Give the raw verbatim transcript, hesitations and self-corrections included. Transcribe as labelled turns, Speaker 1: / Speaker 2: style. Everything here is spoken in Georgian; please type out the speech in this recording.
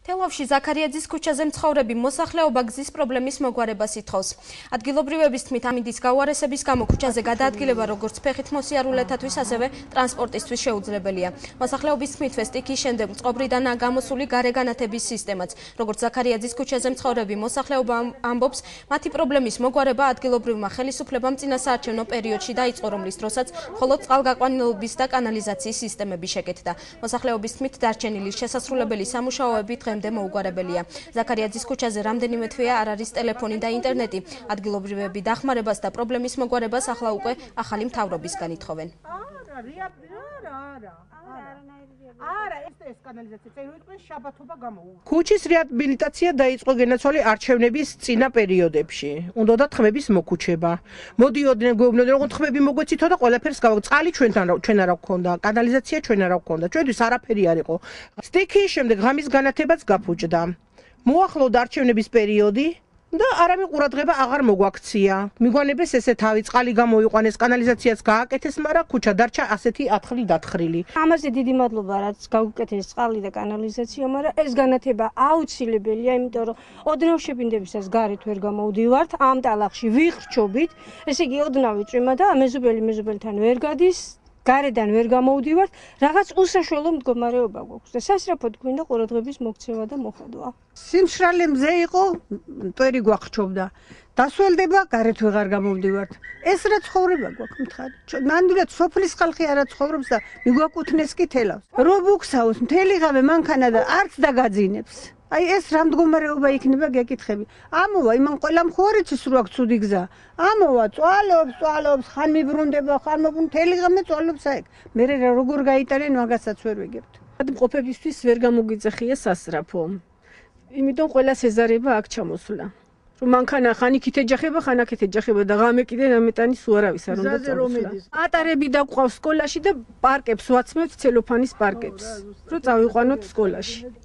Speaker 1: თელავში ზაქარიაძის ქუჩაზე მცხოვრები მოსახლეობა გზის პრობლემის მოგვარებას ითხოვს. ადგილობრივების თქმით, ამინდის გაუარესების გამო ქუჩაზე გადაადგილება როგორც ფეხით მოსიარულეთათვის, ასევე ტრანსპორტისთვის შეუძლებელია. მოსახლეობის თქმით, სტიქის შემდეგ წყობრიდანაა გამოსული გარეგანათების სისტემაც. როგორც ზაქარიაძის ქუჩაზე მცხოვრები მოსახლეობა ამბობს, მათი პრობლემის მოგვარება ადგილობრივმა ხელისუფლებამ წინასაარჩევნო პერიოდში დაიწყო, რომლის დროსაც მხოლოდ წყალგაყვანილობის და კანალიზაციის სისტემები შეკეთდა. მოსახლეობის თქმით, დარჩენილი შესასრულებელი სამუშაოები დღემდე მოუგვარებელია. ზაქარიაძის ქუჩაზე რამდენიმე თვეა არ არის ტელეფონი და ინტერნეტი. ადგილობრივები დახმარებას და პრობლემის მოგვარებას ახლა უკვე ახალი მთავრობისგან ითხოვენ.
Speaker 2: ქუჩის რეაბილიტაცია დაიწყო გენაცვალე არჩევნების წინა პერიოდებში. უნდათ ხმების მოქუჩება. მოდიოდნენ, გვეუბნებოდნენ, რომ ხმები მოგვეცითო და ყველაფერს გავაკეთე. წყალი ჩვენთან ჩვენ არ გვქონდა, კანალიზაცია ჩვენ არ გვქონდა. ჩვენთვის არაფერი არ იყო. სტიქის შემდეგ ღამის განათებაც გაფუჭდა. მოახლოვდა არჩევნების პერიოდი და არავინ ყურადღება აღარ მოგვაქცია. მიგვანებეს ესე თავი წყალი გამოიყვანეს, კანალიზაციაც გააკეთეს, მაგრამ ქუჩა დარჩა ასეთი ათხრილი დათხრილი.
Speaker 3: ამაზე დიდი მადლობა, რაც გაუკეთეს წყალი და კანალიზაცია, მაგრამ ეს განათება აუცილებელია, იმიტომ რომ ოდნავ შეფინდებისას გარეთ ვერ გამოვდივართ, ამ ტალახში ვიხრჩობით, ესე იგი ოდნავი წვიმა და მეზობელი მეზობელთან ვერ გადის. გარედან ვერ გამოვდივართ, რაღაც უსაშუალო მდგომარეობა გვაქვს და სასწრაფოდ გვინდა ყურადღების მოქცევა და მოხადვა.
Speaker 4: სიმშრალე მზე იყო, მტვერი გვახრჩობდა. დასველდება, გარეთ ვეღარ გამოვდივართ. ეს რა ცხოვრება გვაქვს მითხარი. ნამდვილად სოფლის ხალხი არა ცხოვრობს და მიგვაკუთვნეს კი თელავს. რო ბუქსაოს მთელი ღამე მანქანა და არც დაგაძინებს. აი ეს რა მდგომარეობა იქნება გეკითხები. ამოვა, იმან ყველამ ხო არ იცის რო აქ ცუდი გზა. ამოვა, წვალობს, წვალობს, ხან მიბრუნდება, ხან მობრუნ, მთელი ღამე წვალობს აიქ. მე რა როგორ გაიტანენ მაგასაც ვერ ვიგებთ.
Speaker 5: მყოფებისთვის ვერ გამოგვიძახია სასწრაფო. იმიტომ ყველას ეზარება აქ ჩამოსვლა. რომ მანქანა ხან იქით ეჯახება, ხან აქეთ ეჯახება და ღამე კიდე ამეტანი სულ არავის არ უნდა წავსვლა. ატარები დაგვყავს სკოლაში და პარკებს ვაცმევთ, ცელოფანის პარკებს, რომ წავიყვანოთ სკოლაში.